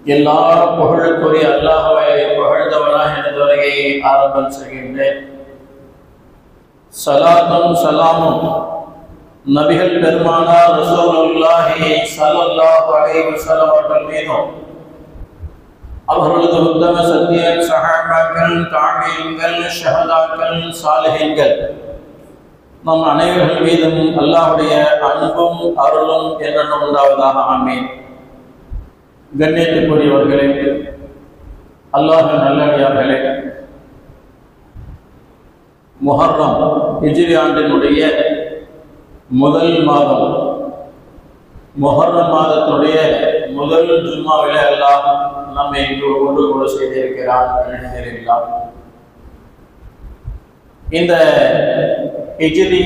எல்லா புகழுக்குரிய அல்லாஹ்வை புகழ்ந்தவனாக எனது உரையை ஆரம்பம் செய்கின்றேன். சலாத்தும் சலாமும் நபிகள் பெருமானார் ரசூலுல்லாஹி ஸல்லல்லாஹு அலைஹி வஸல்லம் அவர்கள் மீதும், அவர்களது உத்தம சத்திய சஹாபாக்கள், தாபீன்கள், ஷஹதாக்கள், சாலிஹீன்கள் நம் அனைவர்கள் மீதும் அல்லாஹ்வுடைய அன்பும் அருளும் என்றென்றும் உண்டாவதாக. ஆமீன். கண்ணியத்துக்குரியவர்களே, அல்லாஹ்வின் நல்லடியார்களே, முஹர்ரம் ஹிஜ்ரி ஆண்டினுடைய முதல் மாதம், முஹர்ரம் மாதத்தினுடைய முதல் ஜும்மாவிலே அல்லாஹ் நம்மை இன்று ஒன்று கூட செய்திருக்கிறார். அல்ஹம்துலில்லாஹ். இந்த ஹிஜ்ரி,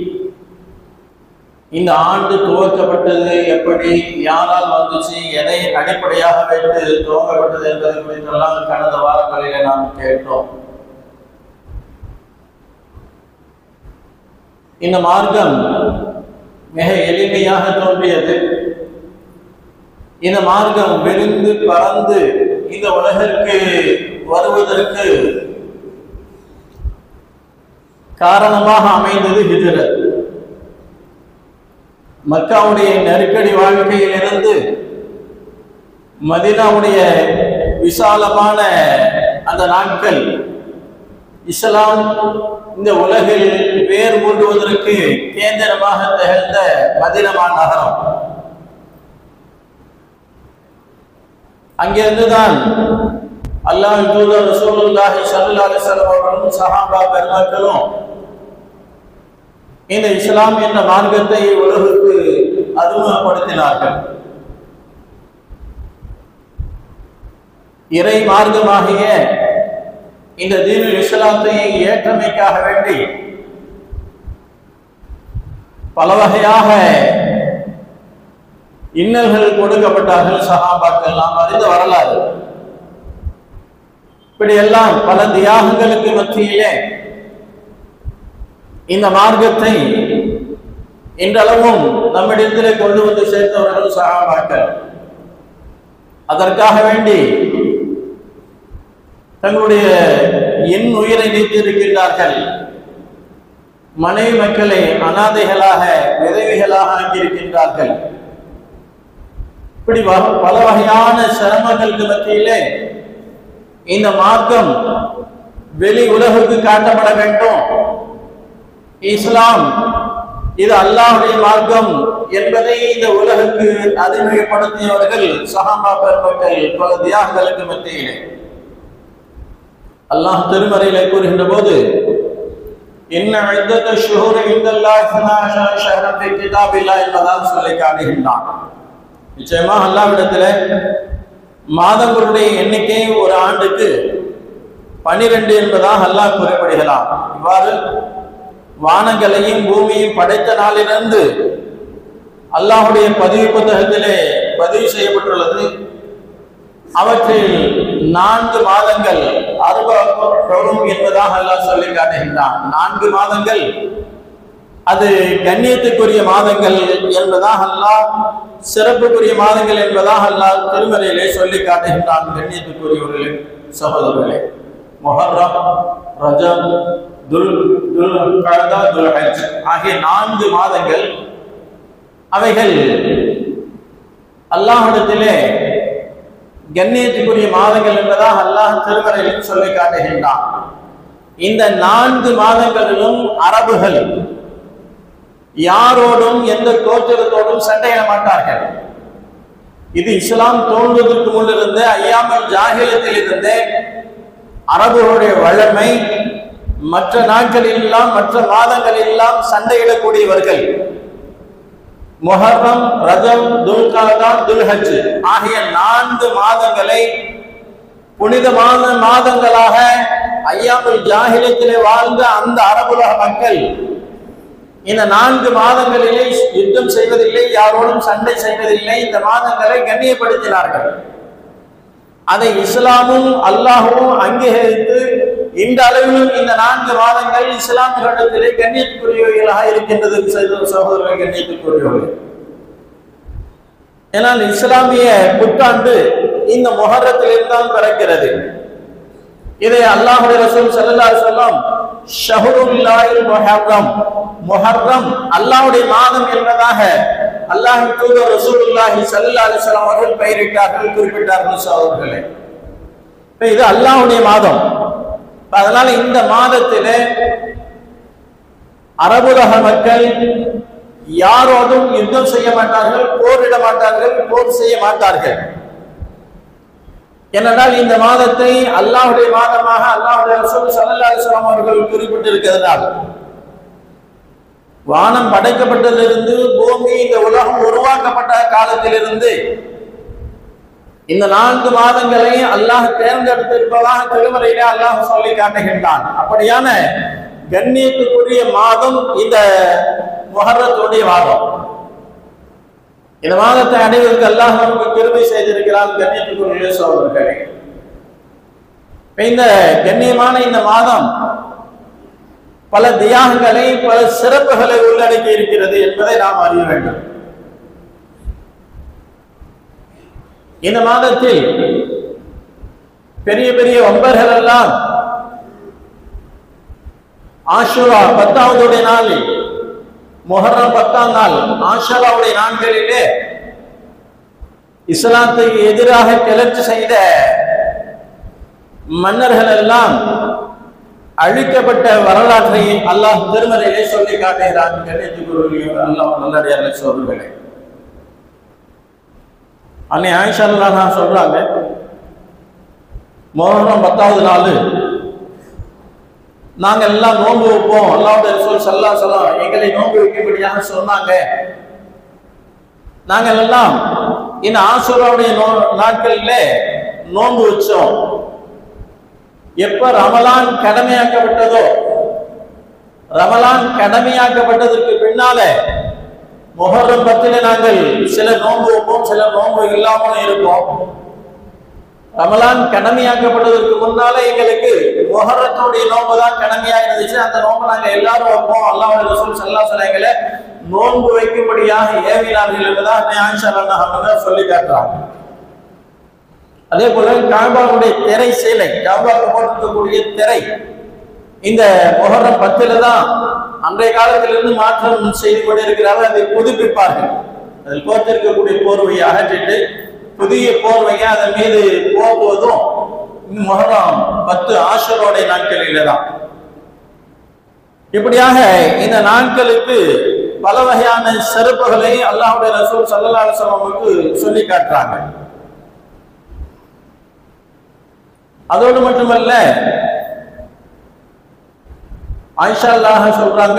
இந்த ஆண்டு துவக்கப்பட்டது எப்படி, யாரால் வந்துச்சு, எதை அடிப்படையாக வைத்து துவங்கப்பட்டது என்பது குறித்தெல்லாம் கடந்த வாரங்களிலே நாம் கேட்டோம். இந்த மார்க்கம் மிக எளிமையாக தோன்றியது. இந்த மார்க்கம் விரிந்து பறந்து இந்த உலகிற்கு வருவதற்கு காரணமாக அமைந்தது ஹிஜ்ரத். மக்காவுடைய நெருக்கடி வாழ்க்கையிலிருந்து மதீனாவுடைய விசாலமான அந்த நாட்கள், இஸ்லாம் இந்த உலகில் வேர் மூடுவதற்கு கேந்திரமாக திகழ்ந்த மதீனா நகரம். அங்கிருந்துதான் அல்லாஹ்வின் தூதர் ரசூலுல்லாஹி ஸல்லல்லாஹு அலைஹி வஸல்லம் அவர்களும் சஹாபா பெருமக்களும் இந்த இஸ்லாம் என்ற மார்க்கத்தை உலகுக்கு அறிமுகப்படுத்தினார்கள். இறை மார்க்கமாகிய இந்த தீனுல் இஸ்லாத்தை ஏற்றமைக்காக வேண்டி பல வகையாக இன்னல்கள் கொடுக்கப்பட்டார்கள் சஹாபாக்கள். நாம் அறிந்த வரலாறு. இப்படியெல்லாம் பல தியாகங்களுக்கு மத்தியிலே இந்த மார்க்கத்தை இன்றளவும் நம்மிடத்திலே கொண்டு வந்து சேர்த்தவர்கள் சஹாபாக்கள். அதற்காக வேண்டி தங்களுடைய உயிரை நீத்திருக்கின்றார்கள். மனைவி மக்களை அனாதைகளாக, விதவைகளாக ஆக்கியிருக்கின்றார்கள். இப்படி பல வகையான சிரமங்களுக்கு மத்தியிலே இந்த மார்க்கம் வெளி உலகுக்கு காட்டப்பட வேண்டும். இஸ்லாம் இது அல்லாஹ்வுடைய மார்க்கம் என்பதை இந்த உலகுக்கு அறிமுகப்படுத்தியவர்கள் சஹாபா பெருமக்கள் பல தியாகங்களுக்கு மத்தியிலே. அல்லாஹ் திருமறையிலே கூறுகின்ற போது, இன்ன இத்தத ஷுஹூர் இன்தல்லாஹி 12 ஷஹரன் ஃபீ கிதாபில்லாஹி என்பதாக சொல்லி காட்டுகின்றான். நிச்சயமாக அல்லாஹ்விடத்திலே மாதங்களுடைய எண்ணிக்கை ஒரு ஆண்டுக்கு 12 என்பதாக அல்லாஹ் குறிப்பிடுகிறான். இவ்வாறு வானங்களையும் பூமியையும் படைத்த நாளிலிருந்து அல்லாஹ்வுடைய பதிவு புத்தகத்திலே பதிவு செய்யப்பட்டுள்ளது. அவற்றில் 4 மாதங்கள் அர்பஅத்தும் என்பதாக அல்லாஹ் சொல்லி காட்டுகின்றான். 4 மாதங்கள் அது கண்ணியத்துக்குரிய மாதங்கள் என்பதாக அல்லாஹ், சிறப்புக்குரிய மாதங்கள் என்பதாக அல்லாஹ் திருமறையிலே சொல்லி காட்டுகின்றான். கண்ணியத்துக்குரியவர்களே, சகோதரர்களே, முஹர்ரம், ரஜப், துல்கஅதா, துல்ஹஜ் ஆகிய 4 மாதங்கள், அவைகள் அல்லாஹ்விடத்திலே கண்ணியத்துக்குரிய மாதங்கள் என்பதாக அல்லாஹ் திருமறையில் சொல்லி காட்டுகின்றான். இந்த 4 மாதங்களிலும் அரபுகள் யாரோடும் எந்த கோத்திரத்தோடும் சண்டையிட மாட்டார்கள். இது இஸ்லாம் தோன்றுவதற்கு முன்னிருந்த ஐயாமல் ஜாஹிலியத்தில் இருந்த அரபுகளுடைய வழமை. மற்ற நாட்களில் எல்லாம், மற்ற மாதங்களில் எல்லாம் சண்டையிடக்கூடியவர்கள். முஹர்ரம், ரஜப், துல்கஅதா, துல்ஹஜ் ஆகிய 4 மாதங்களை புனிதமான மாதங்களாக ஐயாமுல் ஜாஹிலியத்திலே வாழ்ந்த அந்த அரபுலக மக்கள் இந்த 4 மாதங்களிலே யுத்தம் செய்வதில்லை, யாரோடும் சண்டை செய்வதில்லை. இந்த மாதங்களை கண்ணியப்படுத்தினார்கள். அதை இஸ்லாமும் அல்லாஹும் அங்கீகரித்து இந்த அளவிலும் இந்த 4 மாதங்கள் இஸ்லாமியர்களிடத்திலே கண்ணியத்துக்குரியவைகளாக இருக்கின்றது. சகோதரர்கள், கண்ணியத்துக்குரியவர்கள், ஏனால் இஸ்லாமிய புத்தாண்டு இந்த முஹர்ரத்தில் இருந்தால் பிறக்கிறது. இதை அல்லாஹ்வுடைய ரசூல் ஸல்லல்லாஹு அலைஹி வஸல்லம் ஷஹ்ருல்லாஹில் முஹர்ரம், முஹர்ரம் அல்லாஹ்வுடைய மாதம் என்பதாக அல்லாஹ்வின் தூதர் ரசூலுல்லாஹி ஸல்லல்லாஹு அலைஹி வஸல்லம் அவர்கள் பெயரிட்டார்கள், குறிப்பிட்டார்கள் சகோதரர்களே. இது அல்லாஹ்வுடைய மாதம். அதனால இந்த மாதத்திலே அரபுலக மக்கள் யாரோடும் யுத்தம் செய்ய மாட்டார்கள், போரிட மாட்டார்கள், போர் செய்ய மாட்டார்கள். ஏனென்றால் இந்த மாதத்தை அல்லாஹ்வுடைய மாதமாக அல்லாஹ்வுடைய ரசூல் ஸல்லல்லாஹு அலைஹி வஸல்லம் அவர்கள் குறிப்பிட்டிருக்கிறதால், வானம் படைக்கப்பட்டதிலிருந்து பூமி இந்த உலகம் உருவாக்கப்பட்ட காலத்திலிருந்து இந்த 4 மாதங்களை அல்லாஹ் தேர்ந்தெடுத்திருப்பதாக திருமறையிலே அல்லாஹ் சொல்லி காட்டுகின்றான். அப்படியான கண்ணியத்துக்குரிய மாதம் இந்த முஹர்ரத்துடைய மாதம். இந்த மாதத்தை அடைவதற்கு அல்லாஹ் நமக்கு கிருபை செய்திருக்கிறான். கண்ணியத்துக்குரிய சகோதரர்களே, இந்த கண்ணியமான இந்த மாதம் பல தியாகங்களை, பல சிறப்புகளை உள்ளடக்கி இருக்கிறது என்பதை நாம் அறிய வேண்டும். இந்த மாதத்தில் பெரிய பெரிய வம்பர்கள் எல்லாம் ஆஷுரா 10வது நாளில், முஹர்ரம் 10ஆம் நாள் ஆஷுராவுடைய நாட்களிலே இஸ்லாத்துக்கு எதிராக கிளர்ச்சி செய்த மன்னர்கள் எல்லாம் அழிக்கப்பட்ட வரலாற்றை அல்லாஹ் திருமறையிலே சொல்லி காட்டுகிறான். அல்லாஹ் நல்லடியார்களே சகோதரர்களே, அன்னை ஆயிஷா ரலியல்லாஹு அன்ஹா சொல்றாங்க, முஹர்ரம் 10வது நாள் நாங்க எல்லாம் நோன்பு வைப்போம். அல்லாஹ்வுடைய ரசூல் ஸல்லல்லாஹு அலைஹி வஸல்லம் எங்களை நோன்பு வைக்கும்படியாக சொன்னாங்க. நாங்கள் எல்லாம் இந்த ஆஷுராவுடைய நாட்களிலே நோன்பு வச்சோம். எப்ப ரமலான் கடமையாக்கப்பட்டதோ, ரமலான் கடமையாக்கப்பட்டதற்கு பின்னால முஹர்ரம் 10ல நாங்கள் சில நோன்பு வைப்போம், சில நோன்பு இல்லாமல் இருப்போம். ரமலான் கடமையாக்கப்பட்டதற்கு முன்னால எங்களுக்கு முஹர்ரத்துடைய நோன்பு தான் கடமையா இருந்துச்சு. அந்த நோன்பு நாங்க எல்லாரும் வைப்போம். அல்லாஹ்வுடைய ரசூல் ஸல்லல்லாஹு அலைஹி வஸல்லம் எங்களை நோன்பு வைக்கும்படியாக ஏவினார்கள் என்பதாக ஆயிஷா ரலியல்லாஹு அன்ஹா சொல்லி காட்டுறாங்க. அதே போல காபாவுடைய திரை சேலை, காபாவுக்கு போட்டிருக்கக்கூடிய திரை இந்த முஹர்ரம் 10ல தான் அன்றைய காலத்திலிருந்து மாற்றம் செய்து கொண்டிருக்கிறார்கள். அதை புதுப்பிப்பார்கள். அதில் போட்டிருக்கக்கூடிய போர்வையை அகற்றிட்டு புதிய போர்வையை அதன் மீது போக்குவதும் முஹர்ரம் 10 ஆஷுராவுடைய நாட்களிலே தான். இப்படியாக இந்த நாட்களுக்கு பல வகையான சிறப்புகளை அல்லாஹ்வுடைய ரசூல் ஸல்லல்லாஹு அலைஹி வஸல்லம் சொல்லி காட்டுறாங்க. அதோடு மட்டுமல்ல, ஆயிஷா அல்லாஹ் சொல்றாங்க,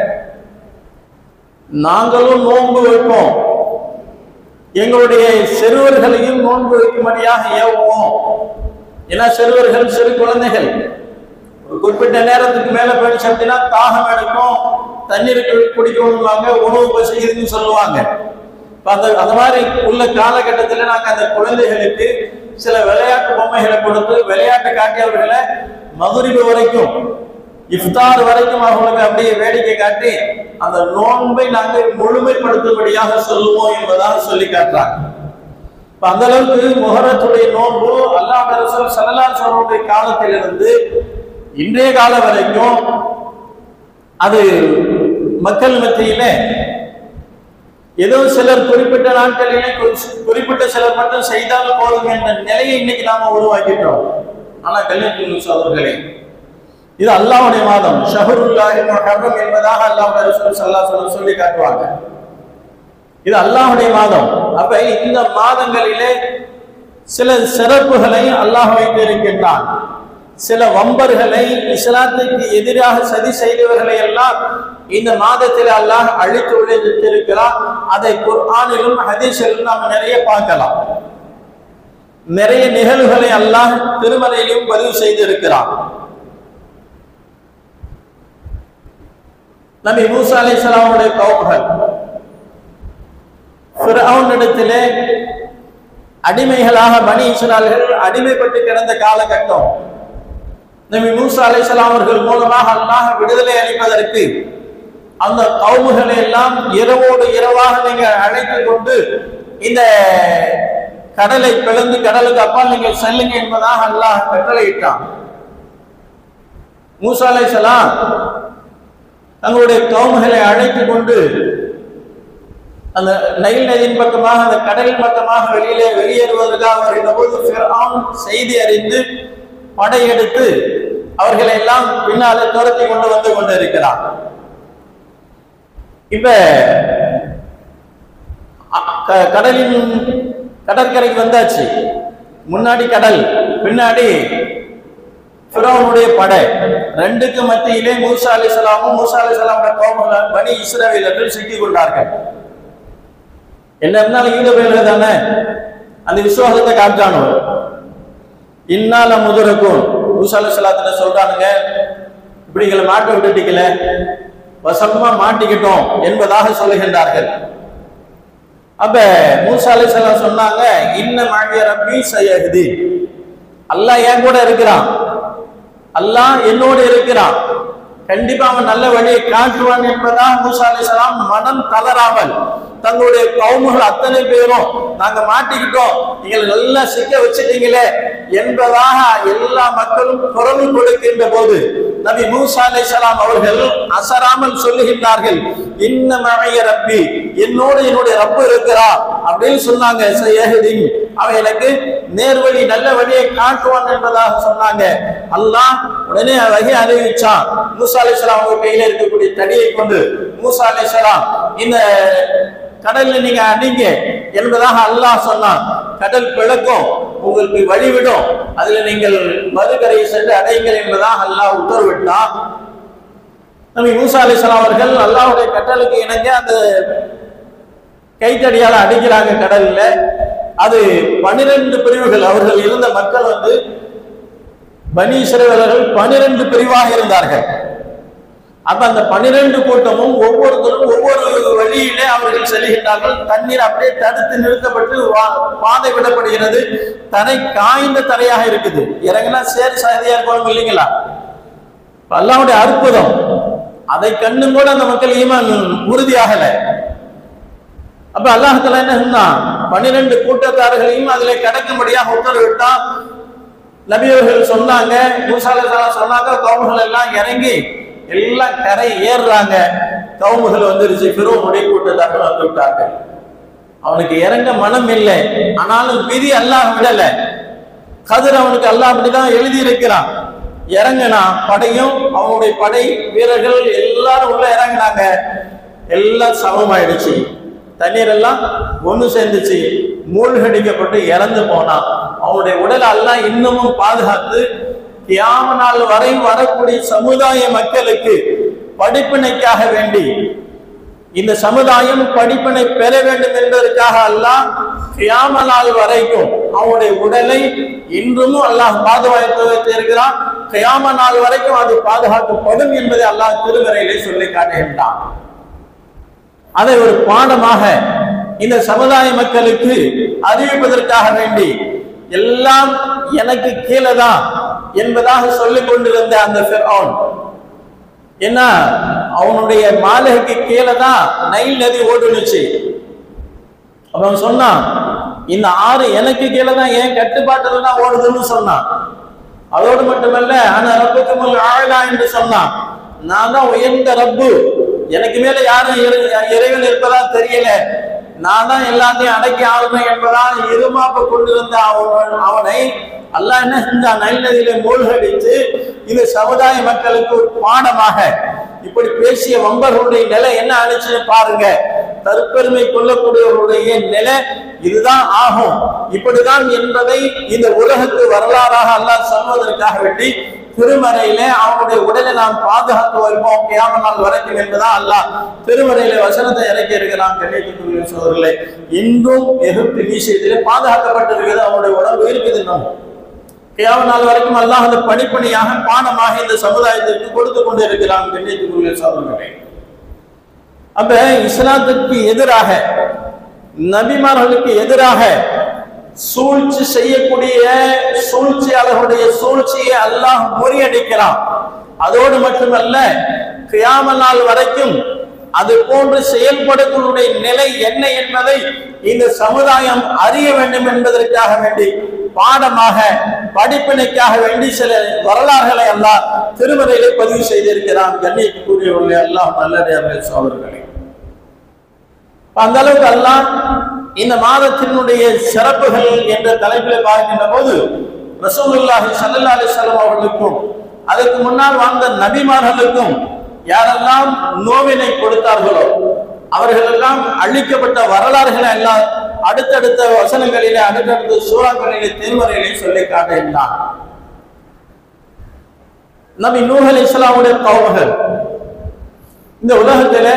நாங்களும் நோன்பு வைப்போம், எங்களுடைய சிறுவர்களையும் நோன்பு வைக்கும்படியாக ஏவுவோம். ஏன்னா சிறுவர்கள், சிறு குழந்தைகள் ஒரு குறிப்பிட்ட நேரத்துக்கு மேல போயிடுச்சு அப்படின்னா தாகம் எடுக்கும், தண்ணீர் குடிக்கணும்வாங்க, உணவு பசிக்குதுன்னு சொல்லுவாங்க. அந்த மாதிரி உள்ள காலகட்டத்தில் நாங்கள் அந்த குழந்தைகளுக்கு சில விளையாட்டு பொம்மைகளை கொடுத்து விளையாட்டு காட்டி அவர்களை மக்ரிப் வரைக்கும், இஃப்தார் வரைக்கும் அவர்களுக்கு அப்படியே வேடிக்கை காட்டி அந்த நோன்பை நாங்கள் முழுமைப்படுத்தும்படியாக சொல்லுவோம் என்பதாக சொல்லி காட்டுறாங்க. அந்த அளவுக்கு முஹர்ரத்துடைய நோன்பு அல்லாஹ்வுடைய ரசூல் ஸல்லல்லாஹு அலைஹி வஸல்லம் காலத்திலிருந்து இன்றைய கால வரைக்கும் அது மக்கள் மத்தியிலே ஏதோ சிலர் குறிப்பிட்ட நாட்களிலே குறிப்பிட்ட சிலர் மட்டும் செய்தால் போதும் என்ற நிலையை இன்னைக்கு நாம உருவாக்கிட்டோம். ஆனா கண்ணியத்துக்குரிய சகோதரர்களே, இது அல்லாஹ்வுடைய மாதம், ஷஹ்ருல்லாஹில் முஹர்ரம் என்பதாக அல்லாஹ்வுடைய ரசூல் ஸல்லல்லாஹு அலைஹி வஸல்லம் சொல்லி காட்டுவாங்க. இது அல்லாஹ்வுடைய மாதம். அப்ப இந்த மாதங்களிலே சில சிறப்புகளை அல்லாஹ் வைத்திருக்கின்றான். சில வம்பர்களை, இஸ்லாத்துக்கு எதிராக சதி செய்தவர்களை எல்லாம் இந்த மாதத்தில் அல்லாஹ் அழித்து விளைவித்திருக்கிறார். அதை குர்ஆனிலும் ஹதீஸிலும் நாம் நிறைய பார்க்கலாம். நிறைய நிகழ்வுகளை அல்லாஹ் திருமறையிலும் பதிவு செய்திருக்கிறார். நபி மூசா அலைஹிஸ்ஸலாமுடைய கௌமுகள் ஃபிரௌனிடத்திலே அடிமைகளாக பனி இஸ்ராயேல்கள் அடிமைப்பட்டு கிடந்த காலகட்டம். நபி மூசா அலைஹிஸ்ஸலாம் அவர்கள் மூலமாக அல்லாஹ் விடுதலை அளிப்பதற்கு அந்த கௌமுகளை எல்லாம் இரவோடு இரவாக நீங்க அழைத்து கொண்டு இந்த கடலை பிளந்து கடலுக்கு அப்பால் நீங்கள் செல்லுங்க என்பதாக அல்லாஹ் கட்டளையிட்டான். மூசா அலைஹிஸ்ஸலாம் தங்களுடைய கௌமுகளை அழைத்துக் கொண்டு அந்த நைல் நதியின் பக்கமாக அந்த கடலின் பக்கமாக வெளியேறுவதற்காக வருகின்ற போது ஃபிர்அவுன் செய்தி அறிந்து படையெடுத்து அவர்களை எல்லாம் பின்னாலே துரத்தி கொண்டு வந்து கொண்டிருக்கிறார். இப்ப கடலின் கடற்கரைக்கு வந்தாச்சு. முன்னாடி கடல், பின்னாடி ஃபிரௌனுடைய படை. ரெண்டுக்கு மத்தியிலே மூசா அலைஹிஸ்ஸலாமும் மூசா அலைஹிஸ்ஸலாமுடைய கௌமும் பனி இஸ்ரவேலர்கள் சிக்கிக் கொண்டார்கள். என்ன இருந்தாலும் ஈடுபடுறது தானே, அந்த விசுவாசத்தை காட்டானோ. இன்னால முதருக்கும் மூசா அலைஹிஸ்ஸலாத்துல சொல்றானுங்க, இப்படிங்களை மாட்ட விட்டுட்டீங்கள, வசமா மாட்டிக்கிட்டோம் என்பதாக சொல்லுகின்றார்கள். அப்ப மூசா அலைஹிஸ்ஸலாம் சொன்னாங்க, இன்ன மஅய ரப்பி சயஹ்தி, அல்லாஹ் என் கூட இருக்கிறான், அல்லாஹ் என்னோடு இருக்கிறான், கண்டிப்பா அவன் நல்ல வழியை காட்டுவான் என்பதாக மூசா அலைஹிஸ்ஸலாம் மனம் தளராமல் தங்களுடைய கௌமுகள் அத்தனை பேரும் நாங்க மாட்டிக்கிட்டோம், நீங்கள் நல்லா சிக்க வச்சுட்டீங்களே என்பதாக எல்லா மக்களும் குரல் கொடுக்கின்ற போது நபி மூசா அலைஹிஸ்ஸலாம் அவர்கள் அசராமல் சொல்லுகின்றார்கள், இன்ன மஅய ரப்பி, என்னோடு என்னுடைய ரப்பு இருக்கிறார் அப்படின்னு சொன்னாங்க. அவன் எனக்கு நேர்வழி நல்ல வழியை காட்டுவான் என்பதாக சொன்னாங்க. அல்லாஹ் உடனே வகை அறிவிச்சான். மூசா அலைஹிஸ்ஸலாம் அவங்க கையில இருக்கக்கூடிய தடியை கொண்டு மூசா அலைஹிஸ்ஸலாம் இந்த கடல்ல நீங்க அடிங்க என்பதாக அல்லாஹ் சொன்னான். கடல் பிளக்கும், உங்களுக்கு வழிவிடும், அதுல நீங்கள் மறுகரையை சென்று அடையுங்கள் என்பதாக அல்லாஹ் உத்தரவிட்டான். நபி மூசா அலைஹிஸ்ஸலாம் அவர்கள் அல்லாஹ்வுடைய கட்டளைக்கு இணங்க அந்த கைத்தடியால அடிக்கிறாங்க கடல்ல. அது 12 பிரிவுகள். அவர்கள் இருந்த மக்கள் பனி இஸ்ரவேலர்கள் 12 பிரிவாக இருந்தார்கள். அப்ப அந்த 12 கூட்டமும் ஒவ்வொருத்தரும் ஒவ்வொரு வழியிலே அவர்கள் செல்கின்றார்கள். தண்ணீர் அப்படியே தடுத்து நிறுத்தப்பட்டு பாதை விடப்படுகிறது. தரை காய்ந்த தரையாக இருக்குது. இறங்கினா சேர் சாதியா இருக்கணும் இல்லைங்களா? அல்லாஹ்வுடைய அற்புதம். அதை கண்ணும் கூட அந்த மக்கள் ஈமான் உறுதியாகல. அப்ப அல்லாஹ் தஆலா என்ன சொன்னான், 12 கூட்டத்தார்களையும் அதிலே கடக்கும்படியாக உத்தரவிட்டான். நபி அவர்கள் சொன்னாங்க, மூசா அலைஹிஸ்ஸலாம் சொன்னாங்க, கௌமுகள் எல்லாம் இறங்கி எல்லாம் கரை ஏறுறாங்க. கௌமுகள் வந்துருச்சு, ஃபிரௌனுடைய கூட்டத்தார்கள் வந்து விட்டார்கள். அவனுக்கு இறங்க மனம் இல்லை, ஆனாலும் விதி அல்லாஹ் விடல. கதிர் அவனுக்கு அல்லாஹ் அப்படிதான் எழுதி இருக்கிறான். இறங்கினா படையும் அவனுடைய படை வீரர்கள் எல்லாரும் உள்ள இறங்கினாங்க. எல்லாம் சமமாயிடுச்சு. தண்ணீர் எல்லாம் ஒண்ணு சேர்ந்துச்சு. மூழ்கடிக்கப்பட்டு இறந்து போனான். அவனுடைய உடல் அல்லாஹ் இன்னமும் பாதுகாத்து கியாம நாள் வரை வரக்கூடிய சமுதாய மக்களுக்கு படிப்பினைக்காக வேண்டி, இந்த சமுதாயம் படிப்பினை பெற வேண்டும் என்பதற்காக அல்லாஹ் கியாம நாள் வரைக்கும் அவனுடைய உடலை இன்றும் அல்லாஹ் பாதுகாத்து வைத்திருக்கிறான். கியாம நாள் வரைக்கும் அது பாதுகாக்கப்படும் என்பதை அல்லாஹ் திருமறையிலே சொல்லி காட்டுகின்றான். அதை ஒரு பாடமாக இந்த சமுதாய மக்களுக்கு அறிவிப்பதற்காக வேண்டி எல்லாம் எனக்கு கீழே தான் என்பதாக சொல்லிக் கொண்டிருந்த அந்த ஃபிரௌன், என்ன அவனுடைய மாளிகைக்கு கீழே தான் நைல் நதி ஓடுனுச்சு. அவன் சொன்னான், இந்த ஆறு எனக்கு கீழே தான், என் கட்டுப்பாட்டுல தான் ஓடுதுன்னு சொன்னான். அதோடு மட்டுமல்ல, ஆனா ரப்புக்குமுல் ஆலா என்று சொன்னான். நான் தான் உயர்ந்த ரப்பு, எனக்கு மேல யாரும் இறைவன் இருப்பதா தெரியல, நான் தான் எல்லாத்தையும் அடக்கி ஆளுநர் என்பதால் இருமாப்ப கொண்டிருந்த அவனை அல்லாஹ் என்ன செஞ்சான், நைல் நதியில மூழ்கடித்து இந்த சமுதாய மக்களுக்கு ஒரு பாடமாக இப்படி பேசிய வம்பர்களுடைய நிலை என்ன ஆனிச்சுன்னு பாருங்க. தற்பெருமை கொள்ளக்கூடியவர்களுடைய நிலை இதுதான் ஆகும், இப்படிதான் என்பதை இந்த உலகத்து வரலாறாக அல்லாஹ் சொல்வதற்காக வேண்டி திருமறையிலே அவனுடைய உடலை நாம் பாதுகாத்து வைப்போம் கியாம நாள் வரைக்கும் என்பதான் அல்லாஹ் திருமறையிலே வசனத்தை இறக்கி இருக்கிறான். கண்ணியத்துக்குரிய சோதரர்களே, இன்றும் எகிப்து விஷயத்திலே பாதுகாக்கப்பட்டிருக்கிறது. அவனுடைய உடம்பு இருக்குது. இன்னும் கியாம நாள் வரைக்கும் அல்லாஹ் அந்த படிப்பணியாக பாடமாக இந்த சமுதாயத்திற்கு கொடுத்து கொண்டு இருக்கிறான். கண்ணியத்துக்குரிய சோதரர்களே, அப்ப இஸ்லாத்துக்கு எதிராக, நபிமார்களுக்கு எதிராக சூழ்ச்சி செய்யக்கூடிய சூழ்ச்சியாளர்களுடைய சூழ்ச்சியை அல்லாஹ் முறியடிக்கிறான். அதோடு மட்டுமல்ல, கியாம நாள் வரைக்கும் அது போன்று செயல்படுத்தக்கூடிய நிலை என்ன என்பதை இந்த சமுதாயம் அறிய வேண்டும் என்பதற்காக வேண்டி பாடமாக படிப்பினைக்காக வேண்டி சில வரலாறுகளை அல்லாஹ் திருமறையிலே பதிவு செய்திருக்கிறான். கண்ணியத்துக்குரியவர்களே, அல்லாஹ் நல்லடியார்களே, சகோதரர்களே, அந்த அளவுக்கு அல்லாஹ் இந்த மாதத்தினுடைய சிறப்புகள் என்ற தலைப்பில் பார்க்கின்ற போது ரசூலுல்லாஹி ஸல்லல்லாஹு அலைஹி வஸல்லம் அவர்களுக்கும் அதற்கு முன்னால் வாழ்ந்த நபிமார்களுக்கும் யாரெல்லாம் நோவினை கொடுத்தார்களோ அவர்களெல்லாம் அழிக்கப்பட்ட வரலாறுகளை எல்லாம் அடுத்தடுத்த வசனங்களிலே அடுத்தடுத்த சூறாக்களிலே திருமறையிலே சொல்லி காட்டுகின்றார். நபி நூஹ் அலைஹிஸ்ஸலாமுடைய கௌமர்கள் இந்த உலகத்தில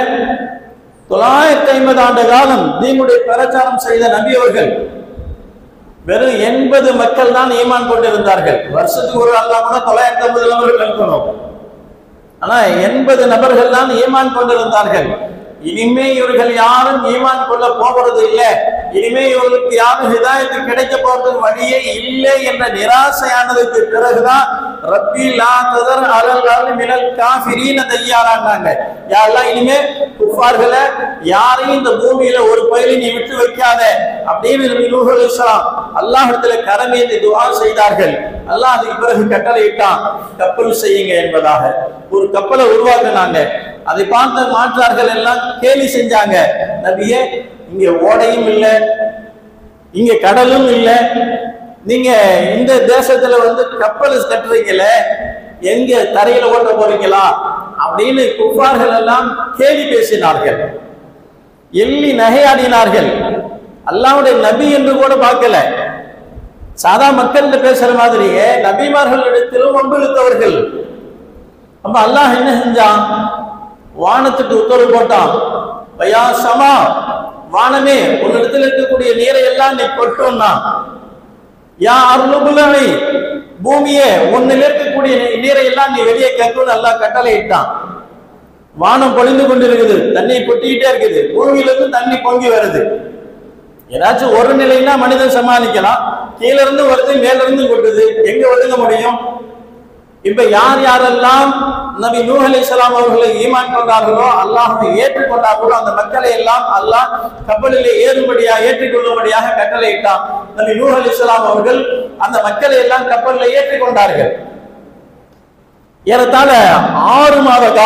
950 ஆண்டு காலம் தீனுடைய பிரச்சாரம் செய்த நபி அவர்கள் வெறும் 80 மக்கள் தான் ஈமான் கொண்டிருந்தார்கள். வருஷத்துக்கு ஒரு ஆள் கூட 950 நபர்கள் இருக்கணும். ஆனா 80 நபர்கள் தான் ஈமான் கொண்டிருந்தார்கள். இனிமே இவர்கள் யாரும் ஈமான் கொள்ள போகிறது இல்லை, இனிமே இவர்களுக்கு யாரும் ஹிதாயத்து கிடைக்க போறது வழியே இல்லை என்ற நிராசையானதுக்கு பிறகுதான் ரப்பி லா ததர் அலல் அர்லி மினல் காஃபிரீன தய்யாரான்னாங்க. யாரெல்லாம் இனிமே குஃபார்களை யாரையும் இந்த பூமியில ஒரு பயிரை நீ விட்டு வைக்காத அப்படின்னு நூஹ் அலைஹிஸ்ஸலாம் அல்லாஹ்விடத்துல கரமேந்தி துஆ செய்தார்கள். அல்லாஹ் அதுக்கு பிறகு கட்டளையிட்டான், கப்பல் செய்யுங்க என்பதாக. ஒரு கப்பலை உருவாக்குனாங்க. அதை பார்த்த மாற்றார்கள் எல்லாம் கேலி செஞ்சாங்க, நபியே இங்க ஓடையும் இல்லை, இங்க கடலும் இல்லை, நீங்க இந்த தேசத்துல கப்பல் கட்டுறீங்கள, எங்க தரையில ஓட்ட போறீங்களா அப்படின்னு குஃபார்கள் எல்லாம் கேலி பேசினார்கள், எள்ளி நகையாடினார்கள். அல்லாஹ்வுடைய நபி என்று கூட பார்க்கல, சாதா மக்கள் பேசுற மாதிரியே நபிமார்களிடத்திலும் வம்பிழுத்தவர்கள். அப்ப அல்லாஹ் என்ன செஞ்சான், வானத்துக்கு உத்தரவு போட்டான், பயா சமா, வானமே உன்னிடத்தில் இருக்கக்கூடிய நீரை எல்லாம் நீ கொட்டோம்னா, யா அருளுபுலனை, பூமியே உன்னில் இருக்கக்கூடிய நீரை எல்லாம் நீ வெளியே கேட்கணும் அல்லாஹ் கட்டளையிட்டான். வானம் பொழிந்து கொண்டிருக்குது, தண்ணி கொட்டிக்கிட்டே இருக்குது, பூமியிலிருந்து தண்ணி பொங்கி வருது. ஏதாச்சும் ஒரு நிலைன்னா மனிதன் சமாளிக்கலாம், கீழ இருந்து வருது மேல இருந்து கொட்டுது, எங்க ஒதுங்க முடியும்? இப்ப யார் யாரெல்லாம் நபி நூஹ் அலைஹிஸ்ஸலாம் அவர்களை ஈமான் கொண்டார்களோ, அல்லாஹ்வை ஏற்றுக்கொண்டார்களோ, அந்த மக்களை எல்லாம் அல்லாஹ் கப்பலிலே ஏறும்படியாக ஏற்றுக்கொள்ளும்படியாக கட்டளையிட்டான். நபி நூஹ் அலைஹிஸ்ஸலாம் அவர்கள் அந்த மக்களை எல்லாம் கப்பலில் ஏற்றுக்கொண்டார்கள். ஏறத்தாழ 6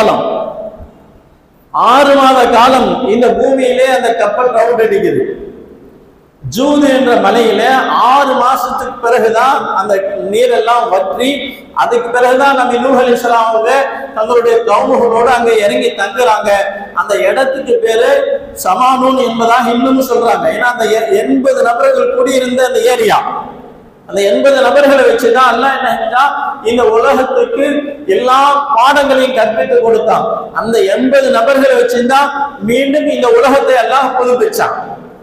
மாத காலம் இந்த பூமியிலே அந்த கப்பல் ரவுண்ட் அடிக்குது. ஜூது என்ற மலையில 6 மாசத்துக்கு பிறகுதான் அந்த நீரெல்லாம் வற்றி, அதுக்கு பிறகுதான் நபி நூஹ் அலைஹிஸ்ஸலாம் அவங்க தங்களுடைய கௌமுகளோடு அங்க இறங்கி தங்குறாங்க. அந்த இடத்துக்கு பேரு சமானூன் என்பதாக இன்னும் சொல்றாங்க. ஏன்னா அந்த 80 நபர்கள் குடியிருந்த அந்த ஏரியா, அந்த 80 நபர்களை வச்சுதான் அல்லாஹ் என்ன செஞ்சா இந்த உலகத்துக்கு எல்லா பாடங்களையும் கற்பித்து கொடுத்தான். அந்த 80 நபர்களை வச்சுதான் மீண்டும் இந்த உலகத்தை எல்லாம் புதுப்பிச்சான்.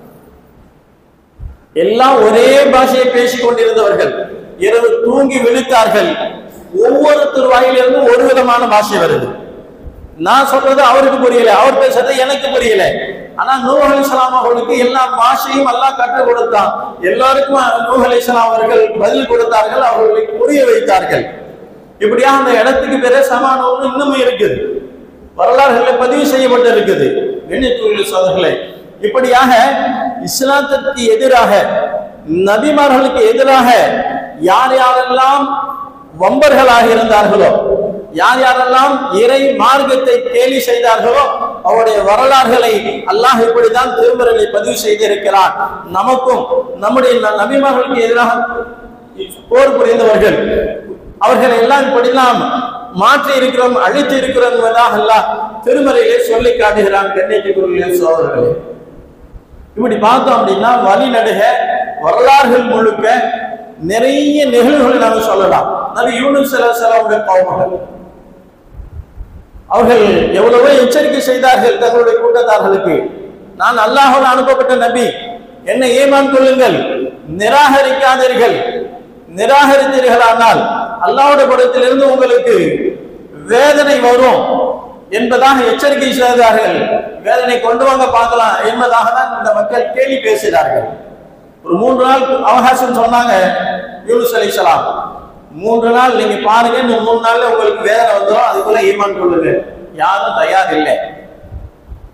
எல்லாம் ஒரே பாஷையை பேசிக் கொண்டிருந்தவர்கள். இரவு தூங்கி விழித்தார்கள், ஒவ்வொருத்தர் வாயிலிருந்து ஒரு விதமான பாஷை வருது. நான் சொல்றது அவருக்கு புரியல, அவர் பேசுறது எனக்கு புரியல. ஆனா நூஹ் அலைஹிஸ்ஸலாம் அவர்களுக்கு எல்லா பாஷையும் அல்லாஹ் கற்றுக் கொடுத்தான். எல்லாருக்கும் நூஹ் அலைஹிஸ்ஸலாம் அவர்கள் பதில் கொடுத்தார்கள், அவர்களுக்கு புரிய வைத்தார்கள். இப்படியா அந்த இடத்துக்கு பேரே சமானூன் இன்னமும் இருக்குது, வரலாறுகளை பதிவு செய்யப்பட்டு இருக்குது. கண்ணியத்துக்குரிய சகோதரர்களே, இப்படியாக இஸ்லாத்திற்கு எதிராக, நபிமார்களுக்கு எதிராக யார் யாரெல்லாம் வம்பர்களாக இருந்தார்களோ, யார் யாரெல்லாம் இறை மார்க்கத்தை கேலி செய்தார்களோ, அவருடைய வரலாறுகளை அல்லாஹ் இப்படிதான் திருமறையை பதிவு செய்திருக்கிறார். நமக்கும் நம்முடைய நபிமார்களுக்கு எதிராக போர் புரிந்தவர்கள், அவர்களை எல்லாம் இப்படிலாம் மாற்றி இருக்கிறோம், அழித்து இருக்கிறோம் என்பதாக அல்லாஹ் திருமறையிலே சொல்லி காட்டுகிறான். கண்ணியத்துக்குரிய சகோதரர்களே, இப்படி பார்த்தோம் அப்படின்னா வழிநடுக வரலாறுகள் முழுக்க நிறைய நிகழ்வுகளை நாங்கள் சொல்லலாம். நபி யூனுஸ் அலைஹிஸ்ஸலாமுடைய கௌமர்கள், அவர்கள் எவ்வளவோ எச்சரிக்கை செய்தார்கள் தங்களுடைய கூட்டத்தார்களுக்கு, நான் அல்லாஹ்வால் அனுப்பப்பட்ட நபி, என்னை ஈமான் கொள்ளுங்கள், நிராகரிக்காதீர்கள், நிராகரித்தீர்களானால் அல்லாஹ்வுடைய புறத்திலிருந்து உங்களுக்கு வேதனை வரும் என்பதாக எச்சரிக்கை செய்தார்கள். வேதனை கொண்டு வாங்க பார்க்கலாம் என்பதாக தான் இந்த மக்கள் கேலி பேசினார்கள். ஒரு 3 நாள் அவகாசம் சொன்னாங்க யூனுஸ் அலைஹிஸ்ஸலாம். 3 நாள் நீங்க பாருங்க, இந்த 3 நாள்ல உங்களுக்கு வேதனை வந்துடும், அதுக்குள்ள ஈமான் கொள்ளுங்க. யாரும் தயார் இல்லை.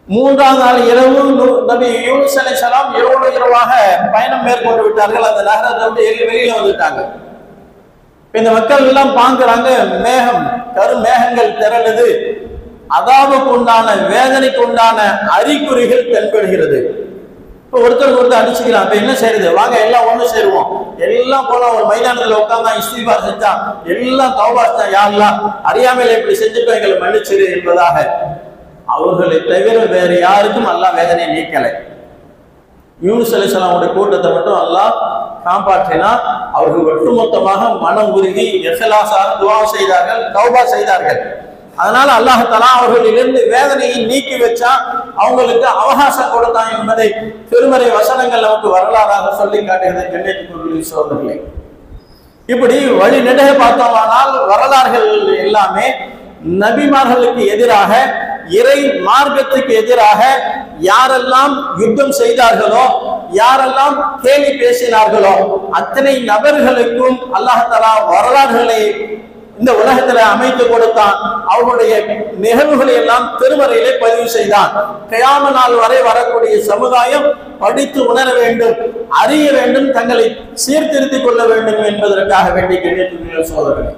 மூன்றாவது நாள் இரவு நபி யூனுஸ் அலைஹிஸ்ஸலாம் இரவாக பயணம் மேற்கொண்டு விட்டார்கள். அந்த நகரத்தை விட்டு வெளியில வந்துட்டாங்க. இந்த மக்கள் எல்லாம் பாக்குறாங்க, மேகம் கருமேகங்கள் திரளுது, அதாவுக்கு உண்டான வேதனைக்கு உண்டான அறிகுறிகள் தென்படுகிறது. இப்போ ஒருத்தருக்கு ஒருத்தர் அடிச்சுக்கலாம். இப்ப என்ன செய்யறது? வாங்க எல்லாம் ஒண்ணு சேருவோம். எல்லாம் போல ஒரு மைதானத்துல உட்கார்ந்தா இஸ்திக்பார் செஞ்சா, எல்லாம் தௌபா செஞ்சா, யா அல்லாஹ் அறியாமையில இப்படி செஞ்சுட்டோம், எங்களை மன்னிச்சிரு என்பதாக. அவர்களை தவிர வேறு யாருக்கும் அல்லாஹ் வேதனையை நீக்கலை. யூனுஸ் அலைஹிஸ்ஸலாமுடைய கூட்டத்தை மட்டும் அல்லாஹ் காப்பாற்றினா. அவர்கள் ஒட்டுமொத்தமாக மனம் உருகி இஹ்லாஸாக துஆ செய்தார்கள், தௌபா செய்தார்கள். அதனால அல்லாஹ் தஆலா அவர்களிலிருந்து வேதனையை நீக்கி வச்சா, அவங்களுக்கு அவகாசம் கொடுத்தான் என்பதை திருமறை வசனங்கள் நமக்கு வரலாறாக சொல்லி காட்டுகிறது. கண்ணியத்துக்குரிய சகோதரர்களே, இப்படி வழி நெடுக பார்த்தோமானால் வரலாறுகள் எல்லாமே நபிமார்களுக்கு எதிராக, இறை மார்க்கத்துக்கு எதிராக யாரெல்லாம் யுத்தம் செய்தார்களோ, யாரெல்லாம் கேலி பேசினார்களோ, அத்தனை நபர்களுக்கும் அல்லாஹ் தஆலா வரலாறுகளை இந்த உலகத்துல அமைத்து கொடுத்தான். அவருடைய நிகழ்வுகளை எல்லாம் திருமறையிலே பதிவு செய்தான். கியாம நாள் வரை வரக்கூடிய சமுதாயம் படித்து உணர வேண்டும், அறிய வேண்டும், தங்களை சீர்திருத்திக் கொள்ள வேண்டும் என்பதற்காக வேண்டிய கண்ணியத்துக்குரிய சகோதரர்களே,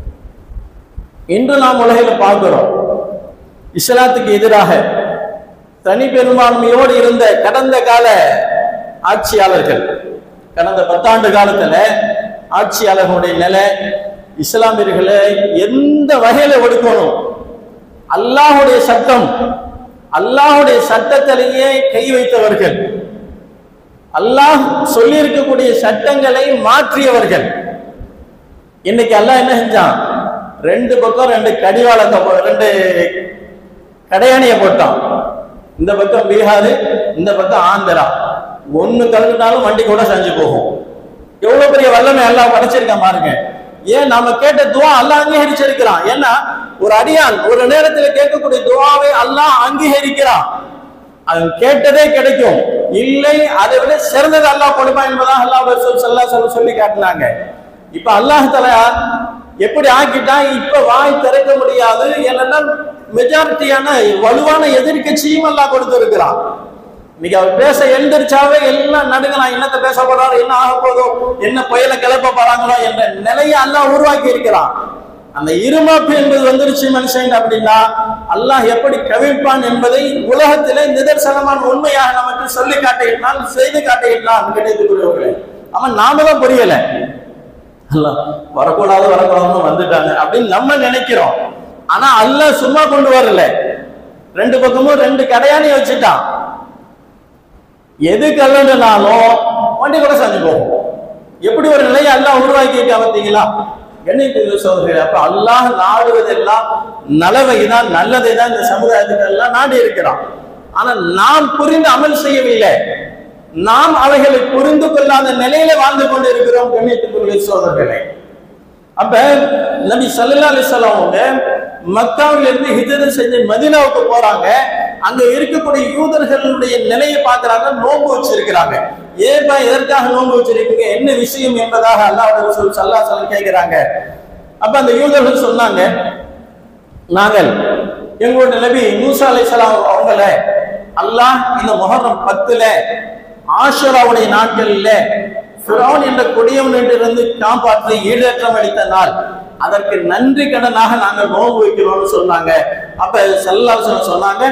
இன்று நாம் உலகில் பார்க்கிறோம், இஸ்லாத்துக்கு எதிராக தனி பெரும்பான்மையோடு இருந்த கடந்த கால ஆட்சியாளர்கள், கடந்த 10 ஆண்டு காலத்துல ஆட்சியாளர்களுடைய நிலை, இஸ்லாமியர்களை எந்த வகையில ஒடுக்கணும், அல்லாஹ்வுடைய சட்டம், அல்லாஹ்வுடைய சட்டத்திலேயே கை வைத்தவர்கள், அல்லாஹ் சொல்லி இருக்கக்கூடிய சட்டங்களை மாற்றியவர்கள். இன்னைக்கு அல்லாஹ் என்ன செஞ்சான்? 2 பக்கம் 2 கடிவாளத்தை 2 கடையாணியை போட்டான். இந்த பக்கம் பீகார், இந்த பக்கம் ஆந்திரா. ஒண்ணு கலந்துட்டாலும் வண்டி கூட செஞ்சு போகும். எவ்வளவு பெரிய வல்லமை அல்லாஹ் படைச்சிருக்கான் பாருங்க. ஏன் நாம கேட்ட துவா அல்லாஹ் அங்கீகரிச்சிருக்கிறான். ஏன்னா ஒரு அடியான் ஒரு நேரத்தில் கேட்கக்கூடிய துவாவை அல்லாஹ் அங்கீகரிக்கிறான். அது கேட்டதே கிடைக்கும், இல்லை அதை விட சிறந்தது அல்லாஹ் கொடுப்பான் என்பதாக அல்லாஹ் ரசூல் ஸல்லல்லாஹு அலைஹி வஸல்லம் சொல்லி காட்டினாங்க. இப்ப அல்லாஹ் தஆலா எப்படி ஆக்கிட்டா, இப்ப வாய் திறக்க முடியாது. ஏன்னா மெஜாரிட்டியான வலுவான எதிர்க்கட்சியும் அல்லாஹ் கொடுத்திருக்கிறான். இன்னைக்கு அவர் பேச எழுந்திருச்சாவே எல்லாம் நடுங்கலாம். என்னத்தை பேச போறாரு, என்ன ஆக போதோ, என்ன புயலை கிளப்ப போறாங்களோ என்ற நிலையை அல்லாஹ் உருவாக்கி இருக்கிறான். அந்த இருமாப்பு என்பது வந்துருச்சு மனுஷன் அப்படின்னா அல்லாஹ் எப்படி கவிழ்ப்பான் என்பதை உலகத்திலே நிதர்சனமான உண்மையாக நமக்கு சொல்லி காட்டுகிறான், செய்து காட்டுகிறான். கிடைத்துக்குரியவர்களே, அவன் நாம தான் புரியல, அல்லாஹ் வரக்கூடாதுன்னு வந்துட்டாங்க அப்படின்னு நம்ம நினைக்கிறோம். ஆனா அல்லாஹ் சும்மா கொண்டு வரல, 2 பக்கமும் 2 கடையாணி வச்சுட்டான். எது கல்லனாலும் வண்டி கூட செஞ்சு போகும். எப்படி ஒரு நிலையை அல்லாஹ் உருவாக்கி இருக்க பார்த்தீங்களா? கண்ணியத்துக்குரிய சகோதரர்களே, அப்ப அல்லாஹ் நாடுவதெல்லாம் நல்லவை தான், நல்லதை தான் இந்த சமுதாயத்துக்கு எல்லாம் நாடி இருக்கிறான். ஆனா நாம் புரிந்து அமல் செய்யவில்லை, நாம் அவைகளை புரிந்து கொள்ளாத நிலையில வாழ்ந்து கொண்டு இருக்கிறோம். கண்ணியத்துக்குரிய சகோதரர்களே, அப்ப நபி ஸல்லல்லாஹு அலைஹி வஸல்லம் மக்காவிலிருந்து ஹிஜ்ரத் செஞ்சு மதீனாவுக்கு போறாங்க. அங்க இருக்கக்கூடிய யூதர்களுடைய நிலையை பார்க்கறாங்க, நோன்பு வச்சிருக்கிறாங்க. ஏன்பா எதற்காக நோன்பு வச்சிருக்கீங்க, என்ன விஷயம் என்பதாக அல்லாஹ்வுடைய ரசூல் ஸல்லல்லாஹு அலைஹி வஸல்லம் கேட்கிறாங்க. அப்ப அந்த யூதர்கள் சொன்னாங்க, நாங்கள் எங்களுடைய நபி மூசா அலைஹிஸ்ஸலாம் அவங்கள அல்லாஹ் இந்த முஹர்ரம் 10ல ஆஷுராவுடைய நாட்களில் ஃபிரௌன் என்ற கொடியவனிடமிருந்து காப்பாற்றி ஈடேற்றம் அளித்த நாள், அதற்கு நன்றி கடனாக நாங்கள் நோன்பு வைக்கிறோம்னு சொன்னாங்க. அப்ப ஸல்லல்லாஹு அலைஹி வஸல்லம் சொன்னாங்க,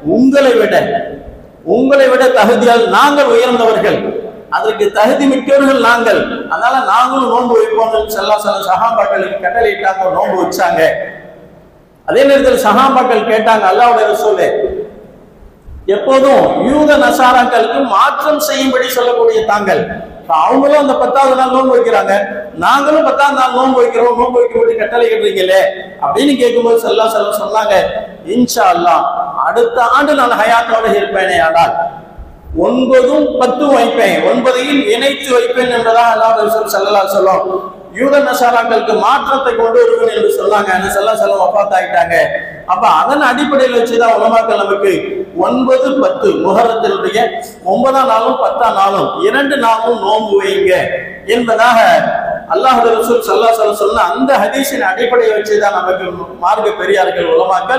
உங்களை விட தகுதியால் நாங்கள் உயர்ந்தவர்கள், அதற்கு தகுதி மிக்கவர்கள் நாங்கள், அதனால நாங்களும் நோன்பு வைப்போம். ஸல்லல்லாஹு அலைஹி வஸல்லம் சஹாபாக்களுக்கு கட்டளையிட்டாங்க, நோன்பு வச்சாங்க. அதே நேரத்தில் சஹாபாக்கள் கேட்டாங்க, அல்லாஹ்வுடைய ரசூலே, எப்போதும் யூத நசாராக்களுக்கு மாற்றம் செய்யும்படி சொல்லக்கூடிய தாங்கள், அவங்களும் அந்த 10வது நாள் நோன்பு வைக்கிறாங்க, நாங்களும் 10ஆம் நாள் நோன்பு வைக்கிறோம், நோன்பு வைக்கும்படி கட்டளை இடுறீங்களே அப்படின்னு கேட்கும்போது ஸல்லல்லாஹு அலைஹி வஸல்லம் சொன்னாங்க, இன்ஷா அல்லாஹ் அடுத்த ஆண்டு நான் ஹயாத்தோட இருப்பேனே, ஆனால் 9ம் 10ம் வைப்பேன், 9ஐயும் இணைத்து வைப்பேன் என்பதாக அல்லாஹ்வுடைய ரசூல் ஸல்லல்லாஹு அலைஹி வஸல்லம் யூத நசாராக்களுக்கு மாற்றத்தை கொண்டு வருவேன் என்று சொன்னாங்க. ஸல்லல்லாஹு அலைஹி வஸல்லம் வஃபாத் ஆயிட்டாங்க. அப்ப அதன் அடிப்படையில் வச்சுதான் உலமாக்கள் நமக்கு 9, 10 முஹர்ரத்தினுடைய 9ஆம் நாளும் 10ஆம் நாளும் 2 நாளும் நோன்பு வைங்க என்பதாக அல்லாஹ்வுடைய ரசூல் ஸல்லல்லாஹு அலைஹி வஸல்லம் சொன்ன அந்த ஹதீஸின் அடிப்படையை வச்சுதான் நமக்கு மார்க்க பெரியார்கள் உலமாக்கள்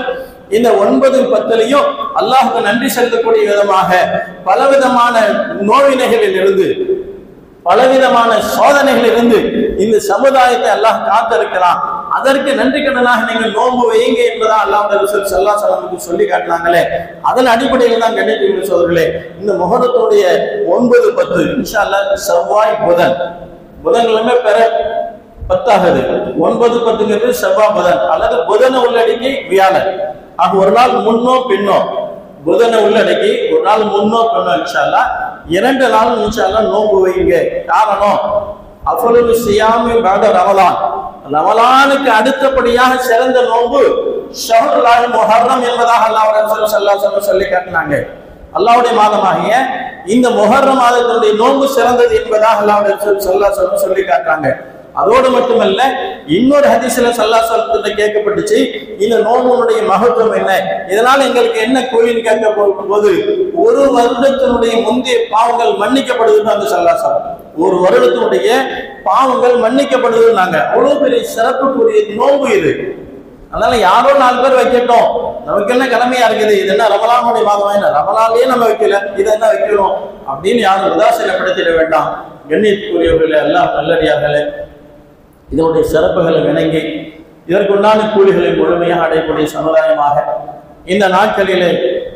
இந்த 9-10 அல்லாஹ்வுக்கு நன்றி செலுத்தக்கூடிய விதமாக பலவிதமான நோவினைகளில் இருந்து பலவிதமான சோதனைகள் இருந்து இந்த சமுதாயத்தை அல்லாஹ் காத்திருக்கிறான். அதற்கு நன்றி கடனாக நீங்கள் நோன்பு வையுங்க என்பதா அல்லாஹ் ரசூல் ஸல்லல்லாஹு அலைஹி வஸல்லம் சொல்லி காட்டினாங்களே. அதன் அடிப்படையில் தான் கண்ணியத்திற்குரிய சகோதரர்களே, இந்த முஹர்ரத்துடைய 9-10 இன்ஷா அல்லாஹ் செவ்வாய் புதன்கிழமை பெற 10 ஆகுது. 9-10 செவ்வாய் புதன் அல்லது புதனை உள்ளடக்கி வியாழன் ஆக ஒரு நாள் முன்னோ பின்னோ, புதனை உள்ளடக்கி ஒரு நாள் முன்னோ பின்னோ இன்ஷா அல்லாஹ் 2 நாள் இன்ஷா அல்லாஹ் நோன்பு வைங்க. காரணம் அஃலு சியாமி பஅத ரமலான், ரமலானுக்கு அடுத்தபடியாக சிறந்த நோன்பு ஷஹ்ருல் முஹர்ரம் என்பதாக அல்லாஹ் ரசூல் ஸல்லல்லாஹு அலைஹி வஸல்லம் சொல்லி காட்டினாங்க. அல்லாஹ்வுடைய மாதமாகிய இந்த முஹர்ரம் மாதத்தினுடைய நோன்பு சிறந்தது என்பதாக அல்லாஹ் ரசூல் ஸல்லல்லாஹு அலைஹி வஸல்லம் சொல்லி காட்டுறாங்க. அதோடு மட்டுமல்ல, இன்னொரு ஹதீஸ்ல ஸல்லல்லாஹு அலைஹி வஸல்லம் கேட்கப்பட்டுச்சு, இந்த நோன்புடைய மகத்துவம் என்ன, இதனால எங்களுக்கு என்ன கூலின்னு கேட்கப்படும் போது ஒரு வருடத்தினுடைய முந்தைய பாவங்கள் மன்னிக்கப்படுதுன்னு அந்த ஸல்லல்லாஹு அலைஹி வஸல்லம் ஒரு வருடத்தினுடைய பாவங்கள் மன்னிக்கப்படுதுன்னாங்க. அவ்வளவு பெரிய சிறப்புக்குரிய நோன்பு இது. அதனால யாரோ 4 பேர் வைக்கட்டும், நமக்கு என்ன கடமையா இருக்குது, இது என்ன ரமலானுடைய மாதம், என்ன ரமலான்லயே நம்ம வைக்கல, இதை என்ன வைக்கிறோம் அப்படின்னு யாரும் உதாசீனப்படுத்திட வேண்டாம். கண்ணியத்துக்குரியவர்களே, அல்லாஹ் நல்லடியார்களே, இதனுடைய சிறப்புகளை விளங்கி இதற்குண்டான கூலிகளை முழுமையாக அடையக்கூடிய சமுதாயமாக இந்த நாட்களிலே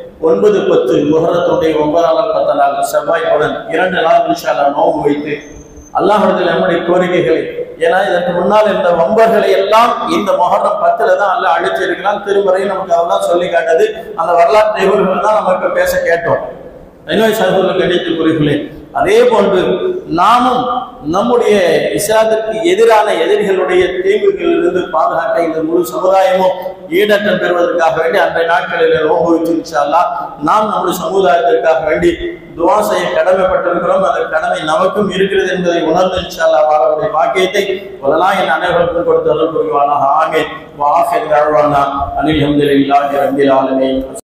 9-10 முஹர்ரத்துடைய 9 நாள் 10 நாள் செவ்வாய் புதன் 2 நாள் இன்ஷா அல்லாஹ் நோன்பு வைத்து அல்லாஹ்விடத்தில் நம்முடைய கோரிக்கைகளை, ஏன்னா இதற்கு முன்னால் இந்த வம்பர்களை எல்லாம் இந்த முஹர்ரம் 10 தான் அல்லாஹ் அழிச்சிருக்கிறான். திருமுறை நமக்கு அதெல்லாம் சொல்லி காட்டது. அந்த வரலாற்று நிகழ்வுகள் தான் நம்ம இப்ப பேச கேட்டோம். சகோதரர்கள் கணித்துக்குரியவர்களே, அதே போன்று நாமும் நம்முடைய இஸ்லாத்திற்கு எதிரான எதிரிகளுடைய தீங்குகளிலிருந்து பாதுகாக்க இந்த முழு சமுதாயமும் ஈடற்றம் பெறுவதற்காக வேண்டி அன்றைய நாட்களில் நோன்பு வைத்து இன்ஷா அல்லாஹ் நாம் நம்முடைய சமுதாயத்திற்காக வேண்டி துஆ செய்ய கடமைப்பட்டிருக்கிறோம். அந்த கடமை நமக்கும் இருக்கிறது என்பதை உணர்ந்து இன்ஷா அல்லாஹ் அவருடைய வாக்கியத்தை முதலாக என் அனைவருக்கும் கொடுத்து அருள் புரிவானாக. ஆமீன். வ ஆஃபிர் தஅவானா அனில் ஹம்துலில்லாஹி ரப்பில் ஆலமீன்.